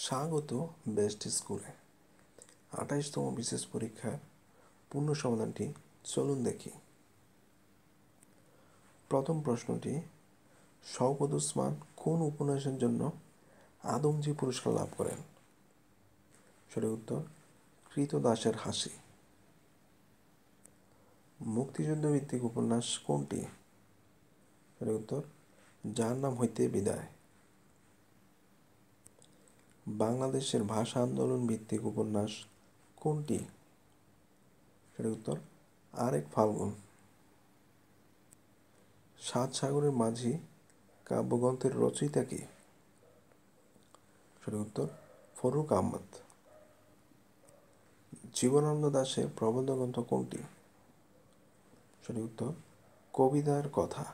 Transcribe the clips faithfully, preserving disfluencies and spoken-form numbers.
স্বাগত বেস্ট স্কুলে। আঠাইশতম বিশেষ পরীক্ষার পূর্ণ সমাধানটি চলুন দেখি। প্রথম প্রশ্নটি, শওকত ওসমান কোন উপন্যাসের জন্য আদমজী পুরস্কার লাভ করেন? সঠিক উত্তর কৃতদাসের হাসি। মুক্তিযুদ্ধ ভিত্তিক উপন্যাস কোনটি? সঠিক উত্তর যার নাম হইতে বিদায়। বাংলাদেশের ভাষা আন্দোলন ভিত্তিক উপন্যাস কোনটি? সঠিক উত্তর আরেক ফাল্গুন। সাত সাগরের মাঝি কাব্যগ্রন্থের রচয়িতা কে? সঠিক উত্তর ফরুক আহমদ। জীবনানন্দ দাশের প্রবন্ধ গ্রন্থ কোনটি? সঠিক উত্তর কবিতার কথা।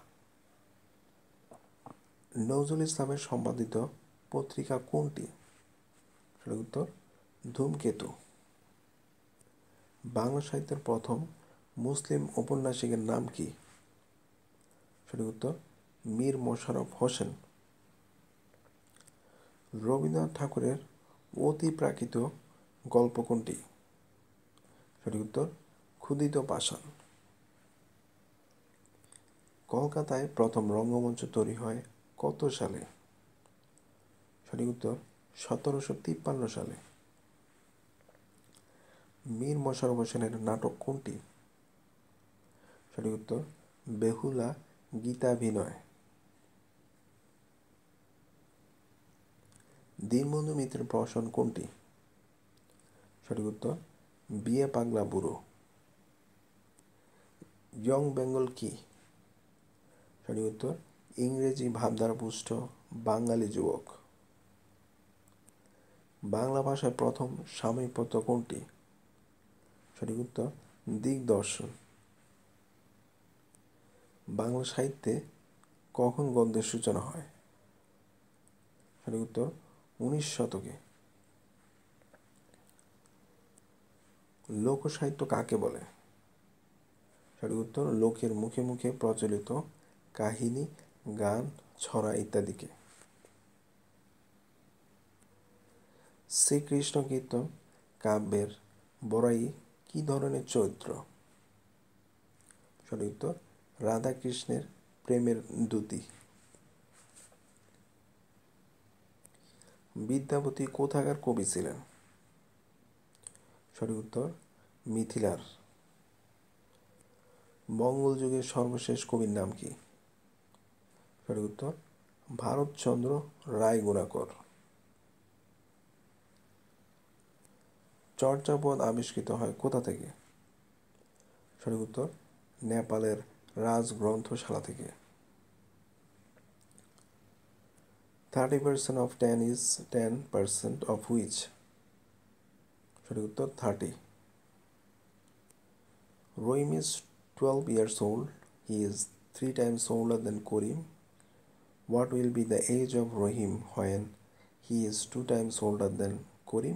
নজরুল ইসলামের সম্পাদিত পত্রিকা কোনটি? সঠিক উত্তর ধূমকেতু। বাংলা সাহিত্যের প্রথম মুসলিম ঔপন্যাসিকের নাম কি? সঠিক উত্তর মীর মশাররফ হোসেন। রবীন্দ্রনাথ ঠাকুরের অতিপ্রাকৃত গল্প কোনটি? সঠিক উত্তর ক্ষুধিত পাষাণ। কলকাতায় প্রথম রঙ্গমঞ্চ তৈরি হয় কত সালে? সঠিক উত্তর সতেরোশো তিপ্পান্ন সালে। মীর মশাররফ হোসেনের নাটক কোনটি? সঠিক উত্তর বেহুলা গীতাভিনয়। দীনবন্ধু মিত্রের প্রহসন কোনটি? সঠিক উত্তর বিয়ে পাগলা বুড়ো। ইয়ং বেঙ্গল কি? সঠিক উত্তর ইংরেজি ভাবধারাপুষ্ট বাঙালি যুবক। বাংলা ভাষার প্রথম সাময়িক পত্র কোনটি? সঠিক উত্তর দিগদর্শন। বাংলা সাহিত্যে কখন গদ্যের সূচনা হয়? সঠিক উত্তর উনিশ শতকে। লোকসাহিত্য কাকে বলে? সঠিক উত্তর লোকের মুখে মুখে প্রচলিত কাহিনী, গান, ছড়া ইত্যাদিকে। শ্রীকৃষ্ণ কীর্তন কাব্যের বড়াই কি ধরনের চরিত্র? সঠিক উত্তর রাধা কৃষ্ণের প্রেমের দ্যুতি। বিদ্যাপতি কোথাকার কবি ছিলেন? সঠিক উত্তর মিথিলার। মঙ্গল যুগের সর্বশেষ কবির নাম কি? সঠিক উত্তর ভারতচন্দ্র রায়গুণাকর। চর্যাপদ আবিষ্কৃত হয় কোথা থেকে? সঠিক উত্তর নেপালের রাজগ্রন্থশালা থেকে। Thirty percent of ten is ten percent of which? সঠিক উত্তর thirty. Rohim is twelve years old. He is three times older than Karim. What will be the age of Rohim when he is two times older than Karim?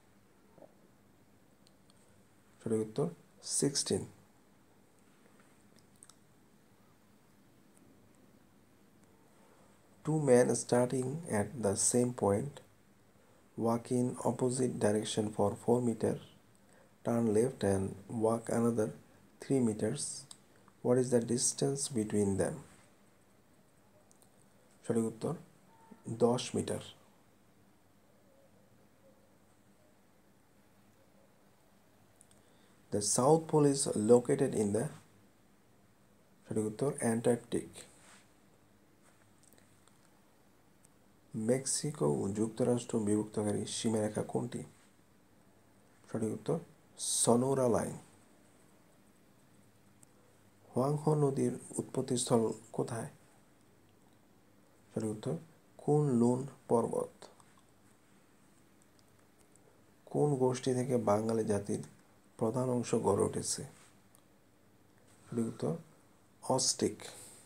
সঠিক উত্তর sixteen. Two men starting at the same point walk in opposite direction for four meters, turn left and walk another three meters. What is the distance between them? সঠিক উত্তর দশ metre. The South Pole is located in the সঠিক উত্তর Antarctic. Mexico ও যুক্তরাষ্ট্র বিভক্তকারী সীমারেখা কোনটি? সঠিক উত্তর সনোরা লাইন। হোয়াংহো নদীর উৎপত্তিস্থল কোথায়? সঠিক উত্তর কুন-লুন পর্বত। কোন গোষ্ঠী থেকে বাঙালি জাতির প্রধান অংশ গড়ে উঠেছে? সঠিক উত্তর অস্টিক।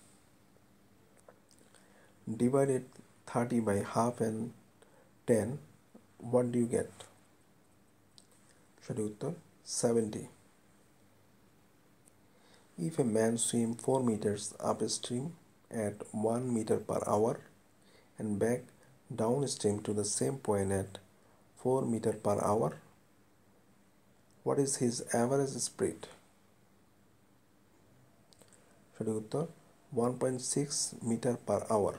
Divided thirty by half and ten, what do you get? সঠিক উত্তর seventy. If a man swim four meters upstream at one meter per hour and back downstream to the same point at four meter per hour. What is his average speed? সঠিক উত্তর one point six metre per hour.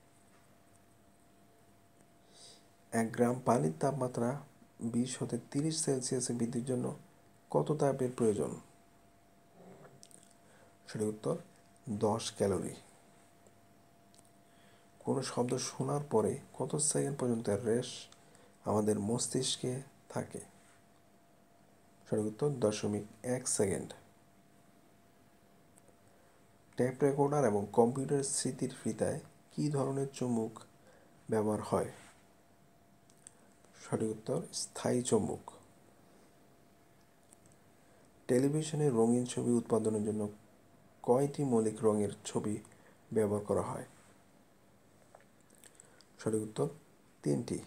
এক গ্রাম পানির তাপমাত্রা বিশ হতে তিরিশ সেলসিয়াসে বৃদ্ধির জন্য কত তাপের প্রয়োজন? সঠিক উত্তর দশ ক্যালোরি। কোনো শব্দ শোনার পরে কত সেকেন্ড পর্যন্ত রেশ আমাদের মস্তিষ্কে থাকে? সঠিক উত্তর দশমিক এক সেকেন্ড। ট্যাপ রেকর্ডার এবং কম্পিউটার স্মৃতির ফিতায় কী ধরনের চুম্বক ব্যবহার হয়? সঠিক উত্তর স্থায়ী চুম্বক। টেলিভিশনে রঙিন ছবি উৎপাদনের জন্য কয়টি মৌলিক রঙের ছবি ব্যবহার করা হয়? সঠিক উত্তর তিনটি।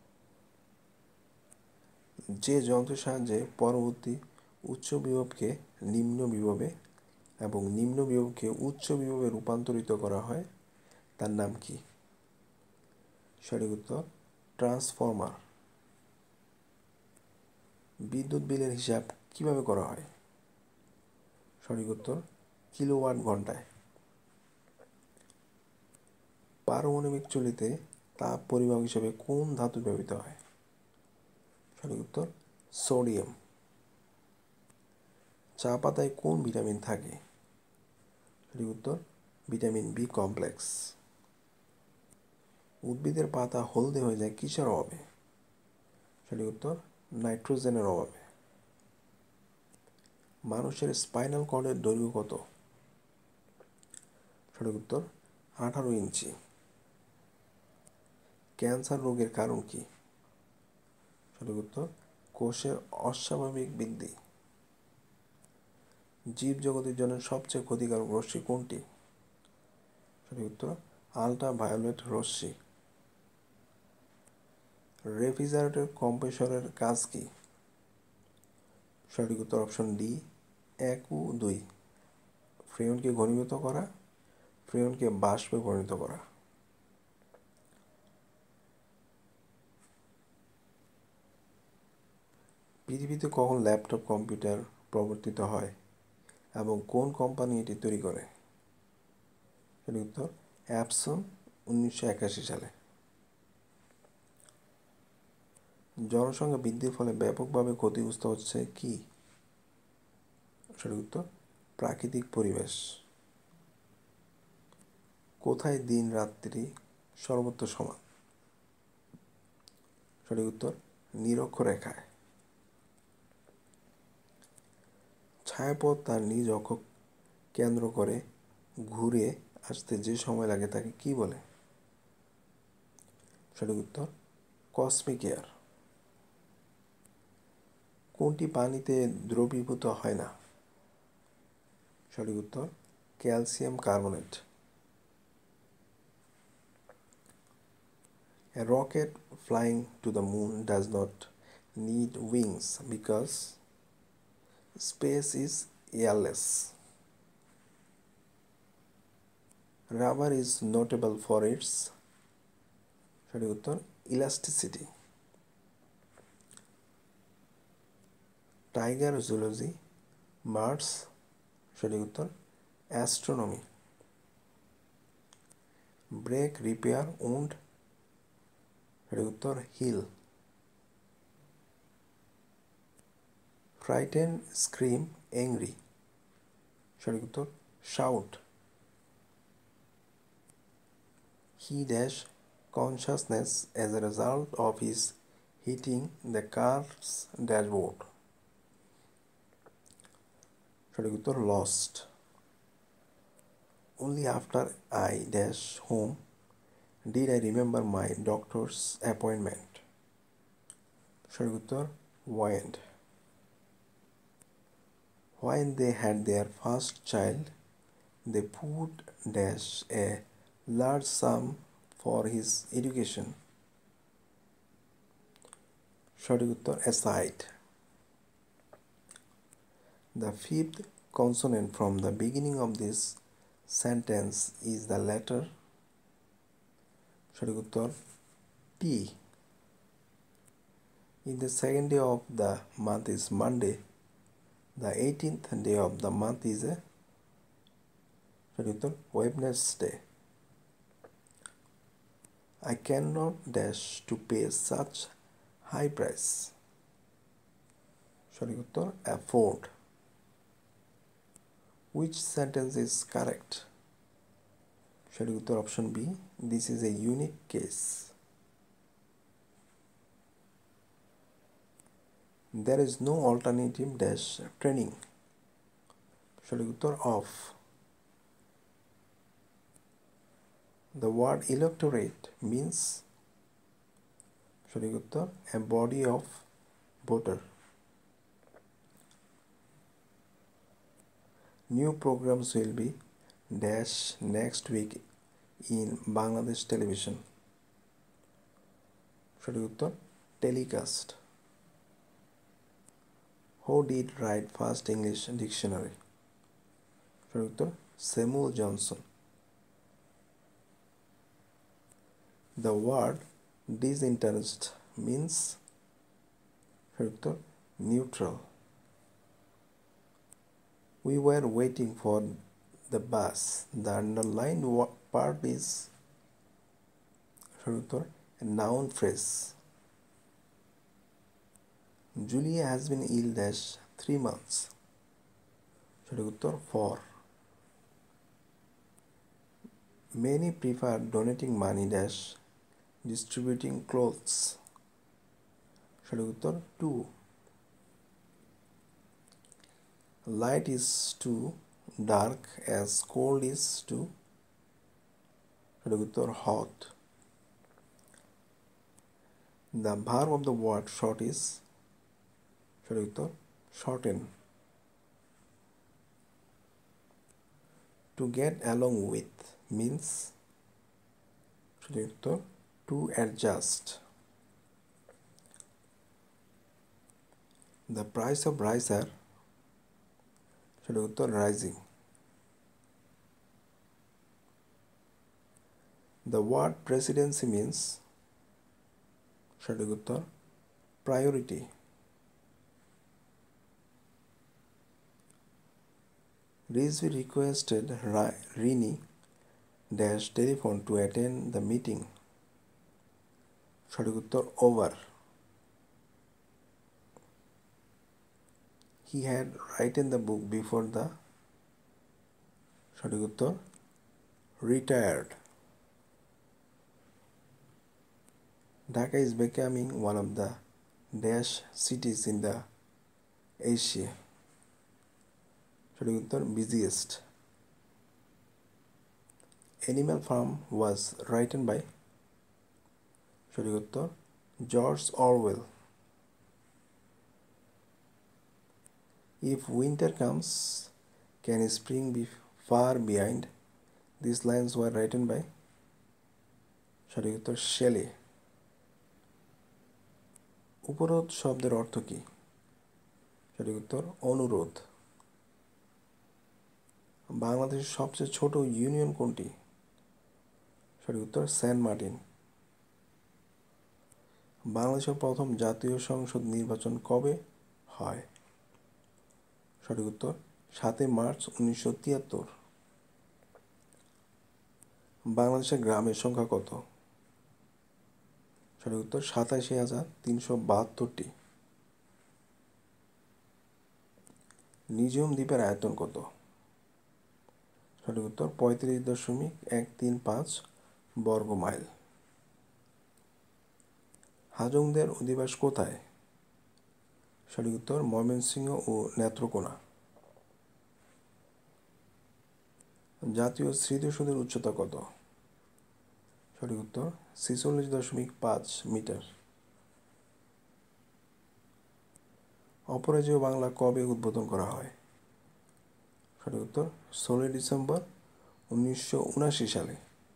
যে যন্ত্রের সাহায্যে পরবর্তী উচ্চ বিভবকে নিম্ন বিভবে এবং নিম্ন বিভবকে উচ্চ বিভবে রূপান্তরিত করা হয় তার নাম কি? সঠিক উত্তর ট্রান্সফর্মার। বিদ্যুৎ বিলের হিসাব কিভাবে করা হয়? সঠিক উত্তর কিলোওয়াট ঘন্টায়। পারমাণবিক চুল্লিতে তাপ পরিবাহক হিসেবে কোন ধাতু ব্যবহৃত হয়? সঠিক উত্তর সোডিয়াম। চা পাতায় কোন ভিটামিন থাকে? সঠিক উত্তর ভিটামিন বি কমপ্লেক্স। উদ্ভিদের পাতা হলদে হয়ে যায় কিসের অভাবে? সঠিক উত্তর নাইট্রোজেনের অভাবে। মানুষের স্পাইনাল কর্ডের দৈর্ঘ্য কত? সঠিক উত্তর আঠারো ইঞ্চি। ক্যান্সার রোগের কারণ কি? সঠিক উত্তর কোষের অস্বাভাবিক বৃদ্ধি। জীবজগতের জন্য সবচেয়ে ক্ষতিকারক রশ্মি কোনটি? সঠিক উত্তর আল্ট্রা ভায়োলেট রশ্মি। রেফ্রিজারেটর কম্প্রেসরের কাজ কি? সঠিক উত্তর অপশন ডি এক ও দুই। ফ্রেয়নকে ঘনীভূত করা, ফ্রেয়নকে বাষ্পে পরিণত করা। পৃথিবীতে কখন ল্যাপটপ কম্পিউটার প্রবর্তিত হয় এবং কোন কোম্পানি এটি তৈরি করে? সঠিক উত্তর অ্যাপসন উনিশশো একাশি সালে। জনসংখ্যা বৃদ্ধির ফলে ব্যাপকভাবে ক্ষতিগ্রস্ত হচ্ছে কি? সঠিক উত্তর প্রাকৃতিক পরিবেশ। কোথায় দিন রাত্রি সর্বত্র সমান? সঠিক উত্তর নিরক্ষরেখায়। ছায়াপথ তার নিজ অক্ষ কেন্দ্র করে ঘুরে আসতে যে সময় লাগে তাকে কি বলে? সঠিক উত্তর কসমিক এয়ার। কোনটি পানিতে দ্রবীভূত হয় না? সঠিক উত্তর calcium carbonate. A rocket flying to the moon does not need wings because space is airless. Rubber is notable for its সঠিক উত্তর ইলাস্টিসিটি। Tiger zoology, Mars. সঠিক উত্তর অ্যাস্ট্রোনমি। Break repair wound. সঠিক উত্তর হিল। Frighten scream angry. সঠিক উত্তর shout. He dash consciousness as a result of his hitting the car's dashboard. সঠিক উত্তর lost. Only after I dash home did I remember my doctor's appointment. সঠিক উত্তর wind. When they had their first child, they put dash a large sum for his education. সঠিক উত্তর aside. The fifth consonant from the beginning of this sentence is the letter. সঠিক উত্তর T. If the second day of the month is Monday, the eighteenth day of the month is a সঠিক উত্তর Wednesday. I cannot dash to pay such high price. সঠিক উত্তর afford. Which sentence is correct? সঠিক উত্তর option B. This is a unique case. There is no alternative dash training. সঠিক উত্তর of. The word electorate means সঠিক উত্তর a body of voter. New programs will be dash next week in Bangladesh television. সঠিক উত্তর telecast. Who did write first English dictionary? সঠিক উত্তর Samuel Johnson. The word disinterest means সঠিক উত্তর neutral. We were waiting for the bus. The underlined part is সঠিক উত্তর a noun phrase. Julia has been ill dash three months. সঠিক উত্তর for. Many prefer donating money dash distributing clothes. সঠিক উত্তর to. Light is too dark as cold is too সঠিক উত্তর hot. The verb of the word short is সঠিক উত্তর shorten. To get along with means সঠিক উত্তর to adjust. The price of rice are সঠিক উত্তর rising. The word presidency means সঠিক উত্তর priority. Rizvi requested Rini dash telephone to attend the meeting. সঠিক উত্তর over. He had written the book before the সঠিক উত্তর retired. Dhaka is becoming one of the dash cities in the Asia. সঠিক উত্তর busiest. Animal Farm was written by সঠিক উত্তর George Orwell. If winter comes, can spring be far behind? These lines were written by সঠিক উত্তর Shelley. উপরোধ শব্দের অর্থ কী? সঠিক উত্তর অনুরোধ. বাংলাদেশের সবচেয়ে ছোট ইউনিয়ন কোনটি? সঠিক উত্তর সেন্ট মার্টিন. বাংলাদেশের প্রথম জাতীয় সংসদ নির্বাচন কবে হয়? সঠিক উত্তর সাতই মার্চ উনিশশো তিয়াত্তর. বাংলাদেশের গ্রামের সংখ্যা কত? সঠিক উত্তর সাতাশি হাজার তিনশো বাহাত্তরটি. নিঝুম দ্বীপের আয়তন কত? সঠিক উত্তর পঁয়ত্রিশ দশমিক এক তিন পাঁচ বর্গ মাইল. হাজংদের অধিবাস কোথায়? সঠিক উত্তর ময়মনসিংহ ও নেত্রকোনা. জাতীয় স্মৃতিসৌধের উচ্চতা কত? সঠিক উত্তর ছেচল্লিশ দশমিক পাঁচ মিটার. অপরাজেয় বাংলা কবে উদ্বোধন করা হয়? সঠিক উত্তর ষোলোই ডিসেম্বর উনিশশো উনাশি সালে.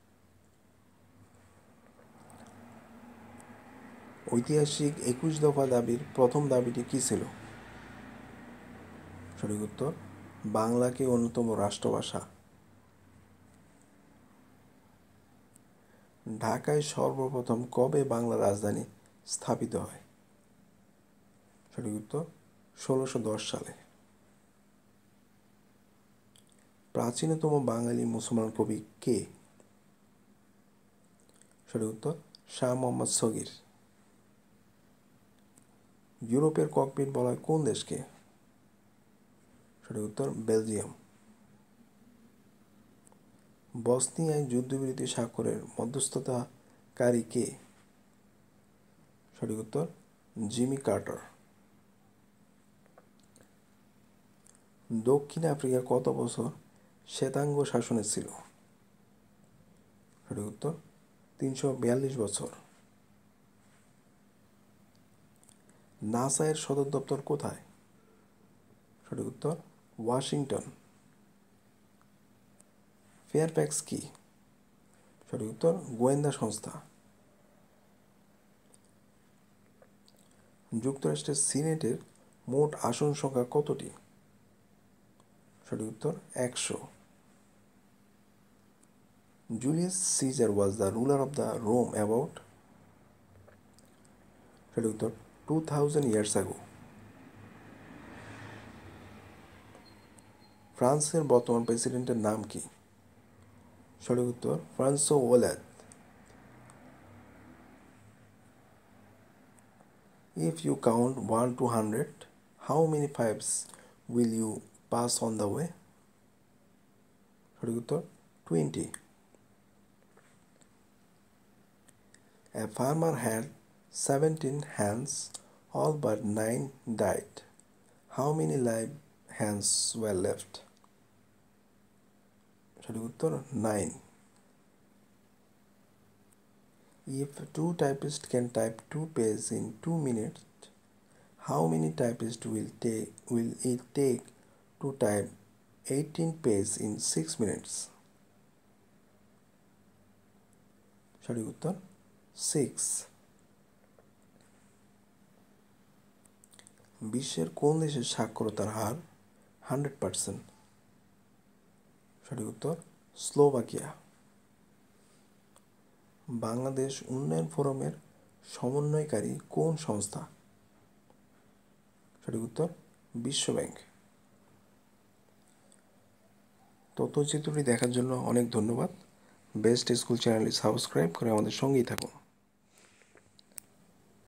ঐতিহাসিক একুশ দফা দাবির প্রথম দাবিটি কী ছিল? সঠিক উত্তর বাংলাকে অন্যতম রাষ্ট্রভাষা. ঢাকায় সর্বপ্রথম কবে বাংলা রাজধানী স্থাপিত হয়? সঠিক উত্তর ষোলোশো দশ সালে। প্রাচীনতম বাঙালি মুসলমান কবি কে? সঠিক উত্তর শাহ মোহাম্মদ সগির। ইউরোপের ককপিট বলা হয় কোন দেশকে? সঠিক উত্তর বেলজিয়াম। বসনিয়ায় যুদ্ধবিরতি স্বাক্ষরের মধ্যস্থতাকারী কে? সঠিক উত্তর জিমি কার্টার। দক্ষিণ আফ্রিকা কত বছর শ্বেতাঙ্গ শাসনে ছিল? সঠিক উত্তর তিনশো বিয়াল্লিশ বছর। নাসা এর সদর দপ্তর কোথায়? সঠিক উত্তর ওয়াশিংটন। ফেয়ারফ্যাক্স কি? সঠিক উত্তর গোয়েন্দা সংস্থা। যুক্তরাষ্ট্রের সিনেটের মোট আসন সংখ্যা কতটি? সঠিক উত্তর একশো। Julius Caesar was the ruler of the Rome about? সঠিক উত্তর টু থাউজেন্ড ইয়ার্স অ্যাগো। ফ্রান্সের বর্তমান প্রেসিডেন্টের নাম কি? সঠিক উত্তর Francois Hollande. If you count one to one hundred, how many fives will you pass on the way? সঠিক উত্তর twenty. A farmer had seventeen hens, all but nine died. How many live hens were left? সঠিক উত্তর nine. If two typists can type two pages in two minutes, how many typists will take will it take to type eighteen pages in six minutes? সঠিক উত্তর six. বিশ্বের কোন দেশের সাক্ষরতার হার hundred percent? সঠিক উত্তর স্লোভাকিয়া। বাংলাদেশ উন্নয়ন ফোরামের সমন্বয়কারী কোন সংস্থা? সঠিক উত্তর বিশ্ব ব্যাংক। তথ্যচিত্রটি দেখার জন্য অনেক ধন্যবাদ। বেস্ট স্কুল চ্যানেলটি সাবস্ক্রাইব করে আমাদের সঙ্গেই থাকুন।